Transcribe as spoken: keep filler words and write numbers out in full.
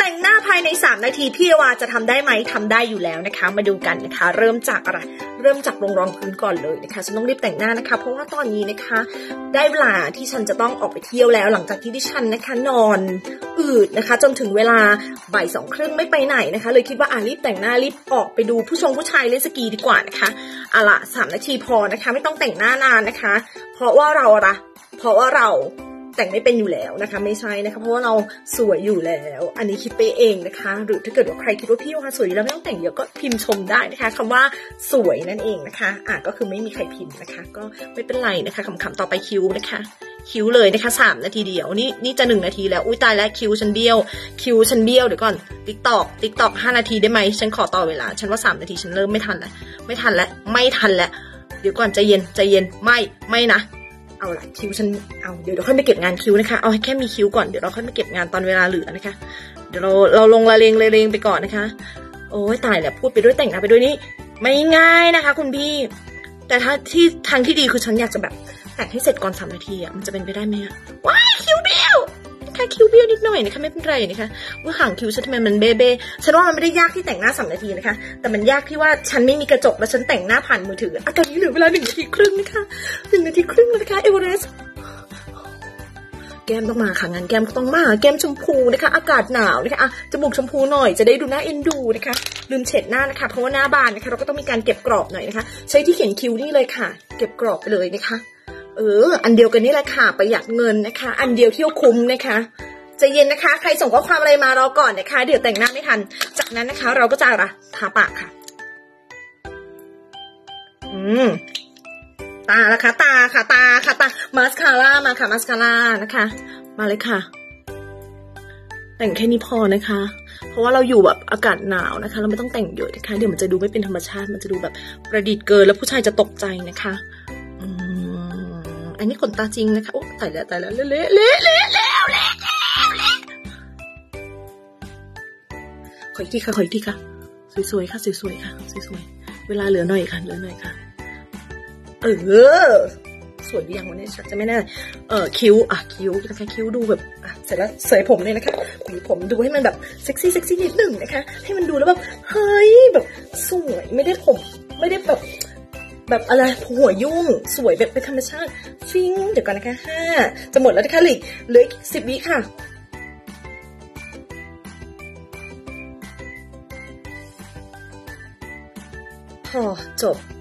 แต่งหน้าภายในสามนาทีพี่วาจะทำได้ไหมทำได้อยู่แล้วนะคะมาดูกันนะคะเริ่มจากอะไรเริ่มจากลงรองพื้นก่อนเลยนะคะฉันต้องรีบแต่งหน้านะคะเพราะว่าตอนนี้นะคะได้เวลาที่ฉันจะต้องออกไปเที่ยวแล้วหลังจากที่ดิฉันนะคะนอนอืดนะคะจนถึงเวลาบ่ายสองครึ่งไม่ไปไหนนะคะเลยคิดว่าอ่ะรีบแต่งหน้ารีบออกไปดูผู้ชงผู้ชายเล่นสกีดีกว่านะคะอ่ะละสามนาทีพอนะคะไม่ต้องแต่งหน้านานนะคะเพราะว่าเราอะเพราะว่าเราแต่งไม่เป็นอยู่แล้วนะคะไม่ใช่นะคะเพราะว่าเราสวยอยู่แล้วอันนี้คิดไปเองนะคะหรือถ้าเกิดว่าใครคิดว่าพี่ว่าสวยอยู่แล้วไม่ต้องแต่งเยอะก็พิมพ์ชมได้นะคะคำว่าสวยนั่นเองนะคะอ่ะก็คือไม่มีใครพิมพ์นะคะก็ไม่เป็นไรนะคะคำๆต่อไปคิ้วนะคะคิ้วเลยนะคะสามนาทีเดียวนี่นี่จะหนึ่งนาทีแล้วอุ้ยตายแล้วคิ้วฉันเบี้ยวคิ้วฉันเบี้ยวเดี๋ยวก่อนติ๊กตอกติ๊กตอกห้านาทีได้ไหมฉันขอต่อเวลาฉันว่าสามนาทีฉันเริ่มไม่ทันแล้วไม่ทันแล้วไม่ทันแล้วเดี๋ยวก่อนใจเย็นใจเย็นไม่ไม่นะเอาละคิ้วฉันเอาเดี๋ยวเราค่อยไปเก็บงานคิ้วนะคะเอาให้แค่มีคิ้วก่อนเดี๋ยวเราค่อยมาเก็บงานตอนเวลาเหลือนะคะเดี๋ยวเราเราลงละเลงละเลงไปก่อนนะคะโอ้ยตายแล้วพูดไปด้วยแต่งหน้าไปด้วยนี่ไม่ง่ายนะคะคุณพี่แต่ถ้าที่ทางที่ดีคือฉันอยากจะแบบแต่งให้เสร็จก่อนสามนาทีอ่ะมันจะเป็นไปได้ไหมอ่ะว้ายคิ้วเบี้ยวแค่คิ้วเบี้ยวนิดหน่อยนะคะไม่เป็นไรนะคะว่าหางคิ้วฉันทำไมมันเบ้เบ้ฉันว่ามันไม่ได้ยากที่แต่งหน้าสามนาทีนะคะแต่มันยากที่ว่าฉันไม่มีกระจกแล้วฉันแต่งหน้าผ่านมือถืออ่ะตอนนี้เหลือเวลาหนึ่งนาทีครึ่งนะคะหนึ่งนาทีครึ่งแล้วนะคะเอเวอเรสต์แก้มต้องมาค่ะงานแก้มก็ต้องมาแก้มชมพูนะคะอากาศหนาวนะคะอ่ะจมูกชมพูหน่อยจะได้ดูหน้าเอ็นดูนะคะลืมเช็ดหน้านะคะเพราะว่าหน้าบานนะคะเราก็ต้องมีการเก็บกรอบหน่อยนะคะใช้ที่เขียนคิ้วนี่เลยค่ะเก็บกรอบไปเลยนะคะเอออันเดียวกันนี่แหละค่ะประหยัดเงินนะคะอันเดียวเที่ยวคุ้มนะคะใจเย็นนะคะใครส่งข้อความอะไรมารอก่อนนะคะเดี๋ยวแต่งหน้าไม่ทันจากนั้นนะคะเราก็จะอะไรทาปากค่ะอืมตาละคะตาค่ะตาค่ะตามาสคาร่ามาค่ะมาสคาร่านะคะมาเลยค่ะแต่งแค่นี้พอนะคะเพราะว่าเราอยู่แบบอากาศหนาวนะคะเราไม่ต้องแต่งเยอะนะคะเดี๋ยวมันจะดูไม่เป็นธรรมชาติมันจะดูแบบประดิษฐ์เกินแล้วผู้ชายจะตกใจนะคะอืมอันนี้ขนตาจริงนะคะโอ้ตายแล้วตายแล้วเละเละเละเละเละเละเละขออีกทีค่ะขออีกทีค่ะสวยๆค่ะสวยๆค่ะสวยๆเวลาเหลือหน่อยค่ะเหลือหน่อยค่ะเออสวยยังวันนี้ชักจะไม่แน่เออคิ้วอ่ะคิ้วนะคะคิ้วดูแบบอ่ะเสร็จแล้วเสยผมเลยนะคะหวีผมดูให้มันแบบเซ็กซี่เซ็กซี่นิดหนึ่งนะคะให้มันดูแล้วแบบเฮ้ยแบบสวยไม่ได้ผมไม่ได้แบบแบบอะไรหัวยุ่งสวยแบบเป็นธรรมชาติฟิ้งเดี๋ยวก่อนนะคะห้าจะหมดแล้วนะคะเหลือเหลือสิบวิค่ะพอจบ